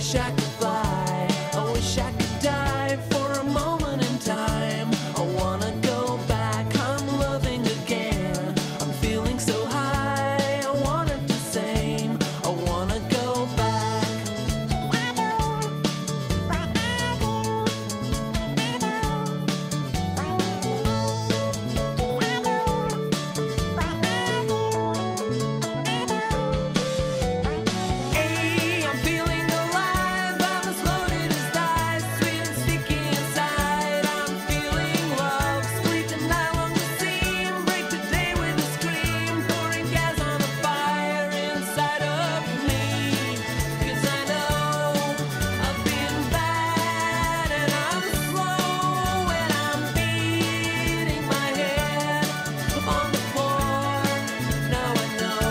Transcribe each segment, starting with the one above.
wish I could fly, I wish I could dive for a moment in time. I wanna go back, I'm loving again. I'm feeling so high, I want it the same. I wanna go back. Hey, I'm feeling alive, I'm as loaded as dice, sweet and sticky inside. I'm feeling love, split the night along the seam, break the day with a scream, pouring gas on the fire inside of me. 'Cause I know I've been bad and I'm slow and I'm beating my head on the floor. Now I know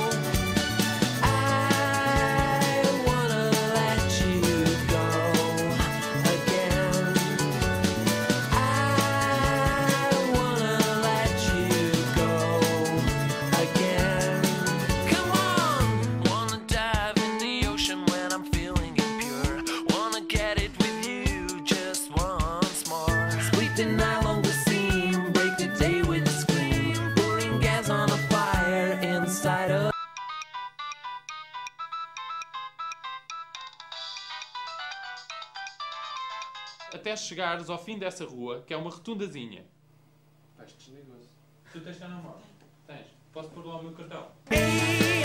I wanna let you go again. I wanna let you go again. Come on! Wanna dive in the ocean when I'm feeling impure. Wanna get it with you just once more. Split the night along the seam, break the day with a scream, pouring gas on a fire inside of. Até chegares ao fim dessa rua, que é uma rotundazinha. Acho que desligou-se. Tu tens cá na moto? Tens. Posso pôr lá o meu cartão? Hey,